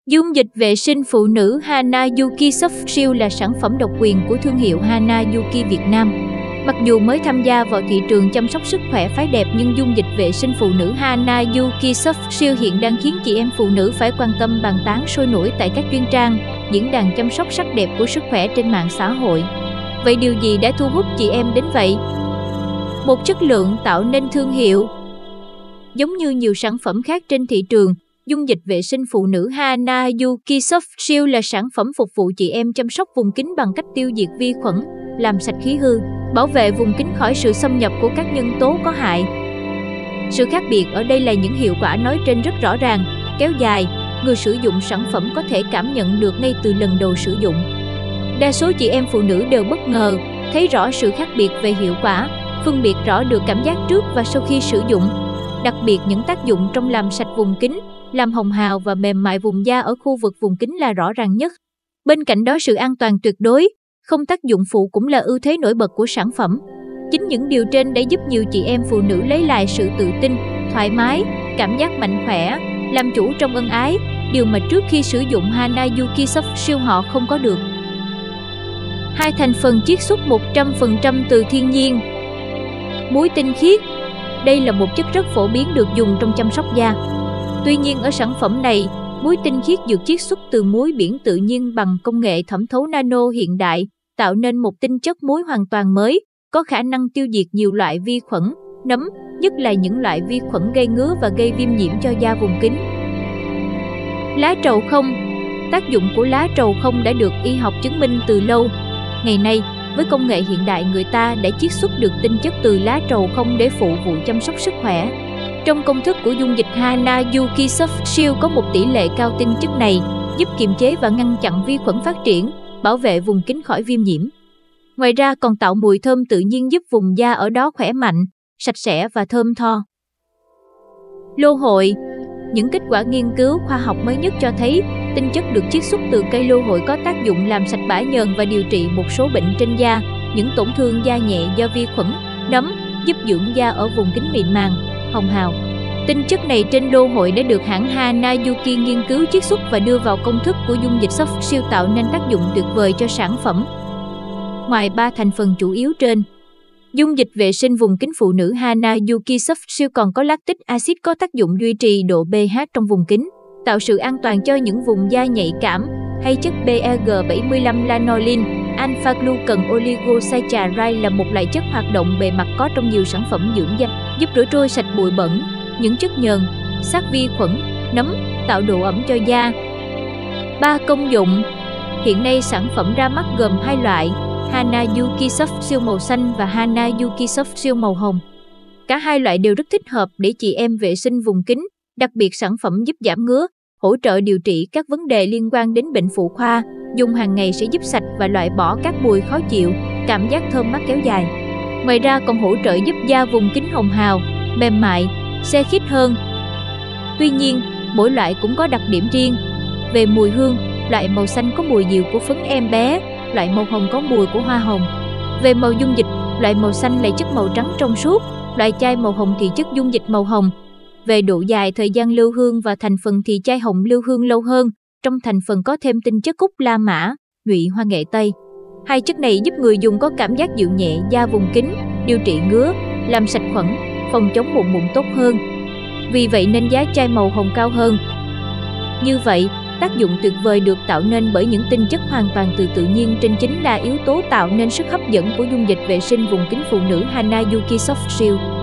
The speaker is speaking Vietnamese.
Dung dịch vệ sinh phụ nữ Hana Yuki Soft Shield là sản phẩm độc quyền của thương hiệu Hana Yuki Việt Nam. Mặc dù mới tham gia vào thị trường chăm sóc sức khỏe phái đẹp, nhưng dung dịch vệ sinh phụ nữ Hana Yuki Soft Shield hiện đang khiến chị em phụ nữ phải quan tâm bàn tán sôi nổi tại các chuyên trang, diễn đàn chăm sóc sắc đẹp của sức khỏe trên mạng xã hội. Vậy điều gì đã thu hút chị em đến vậy? Một chất lượng tạo nên thương hiệu. Giống như nhiều sản phẩm khác trên thị trường, dung dịch vệ sinh phụ nữ Hana Yuki Soft Shield là sản phẩm phục vụ chị em chăm sóc vùng kín bằng cách tiêu diệt vi khuẩn, làm sạch khí hư, bảo vệ vùng kín khỏi sự xâm nhập của các nhân tố có hại. Sự khác biệt ở đây là những hiệu quả nói trên rất rõ ràng, kéo dài, người sử dụng sản phẩm có thể cảm nhận được ngay từ lần đầu sử dụng. Đa số chị em phụ nữ đều bất ngờ, thấy rõ sự khác biệt về hiệu quả, phân biệt rõ được cảm giác trước và sau khi sử dụng. Đặc biệt những tác dụng trong làm sạch vùng kín, làm hồng hào và mềm mại vùng da ở khu vực vùng kín là rõ ràng nhất. Bên cạnh đó, sự an toàn tuyệt đối, không tác dụng phụ cũng là ưu thế nổi bật của sản phẩm. Chính những điều trên đã giúp nhiều chị em phụ nữ lấy lại sự tự tin, thoải mái, cảm giác mạnh khỏe, làm chủ trong ân ái, điều mà trước khi sử dụng Hana Yuki Soft Shield họ không có được. 2 thành phần chiết xuất 100% từ thiên nhiên. Muối tinh khiết. Đây là một chất rất phổ biến được dùng trong chăm sóc da. Tuy nhiên ở sản phẩm này, muối tinh khiết được chiết xuất từ muối biển tự nhiên bằng công nghệ thẩm thấu nano hiện đại, tạo nên một tinh chất muối hoàn toàn mới, có khả năng tiêu diệt nhiều loại vi khuẩn, nấm, nhất là những loại vi khuẩn gây ngứa và gây viêm nhiễm cho da vùng kín. Lá trầu không. Tác dụng của lá trầu không đã được y học chứng minh từ lâu. Ngày nay, với công nghệ hiện đại, người ta đã chiết xuất được tinh chất từ lá trầu không để phụ vụ chăm sóc sức khỏe. Trong công thức của dung dịch Hana Yuki Soft Shield có một tỷ lệ cao tinh chất này, giúp kiềm chế và ngăn chặn vi khuẩn phát triển, bảo vệ vùng kín khỏi viêm nhiễm. Ngoài ra còn tạo mùi thơm tự nhiên giúp vùng da ở đó khỏe mạnh, sạch sẽ và thơm tho. Lô hội. Những kết quả nghiên cứu khoa học mới nhất cho thấy tinh chất được chiết xuất từ cây lô hội có tác dụng làm sạch bã nhờn và điều trị một số bệnh trên da, những tổn thương da nhẹ do vi khuẩn, nấm, giúp dưỡng da ở vùng kín mịn màng, hồng hào. Tinh chất này trên lô hội đã được hãng Hana Yuki nghiên cứu chiết xuất và đưa vào công thức của dung dịch Soft Shield, tạo nên tác dụng tuyệt vời cho sản phẩm. Ngoài 3 thành phần chủ yếu trên, dung dịch vệ sinh vùng kín phụ nữ Hana Yuki Soft Shield còn có lactic acid có tác dụng duy trì độ pH trong vùng kín, tạo sự an toàn cho những vùng da nhạy cảm, hay chất PEG75 lanolin, alpha-glucan oligosaccharide là một loại chất hoạt động bề mặt có trong nhiều sản phẩm dưỡng da, giúp rửa trôi sạch bụi bẩn, những chất nhờn, sát vi khuẩn, nấm, tạo độ ẩm cho da. 3 công dụng. Hiện nay sản phẩm ra mắt gồm 2 loại, Hana Yuki Soft Shield màu xanh và Hana Yuki Soft Shield màu hồng. Cả hai loại đều rất thích hợp để chị em vệ sinh vùng kín, đặc biệt sản phẩm giúp giảm ngứa, hỗ trợ điều trị các vấn đề liên quan đến bệnh phụ khoa, dùng hàng ngày sẽ giúp sạch và loại bỏ các mùi khó chịu, cảm giác thơm mát kéo dài. Ngoài ra còn hỗ trợ giúp da vùng kín hồng hào, mềm mại, se khít hơn. Tuy nhiên, mỗi loại cũng có đặc điểm riêng. Về mùi hương, loại màu xanh có mùi dịu của phấn em bé, loại màu hồng có mùi của hoa hồng. Về màu dung dịch, loại màu xanh là chất màu trắng trong suốt, loại chai màu hồng thì chất dung dịch màu hồng. Về độ dài thời gian lưu hương và thành phần thì chai hồng lưu hương lâu hơn, trong thành phần có thêm tinh chất cúc la mã, nhụy hoa nghệ tây. Hai chất này giúp người dùng có cảm giác dịu nhẹ da vùng kín, điều trị ngứa, làm sạch khuẩn, phòng chống mụn tốt hơn. Vì vậy nên giá chai màu hồng cao hơn. Như vậy, tác dụng tuyệt vời được tạo nên bởi những tinh chất hoàn toàn từ tự nhiên trên chính là yếu tố tạo nên sức hấp dẫn của dung dịch vệ sinh vùng kín phụ nữ Hana Yuki Soft Shield.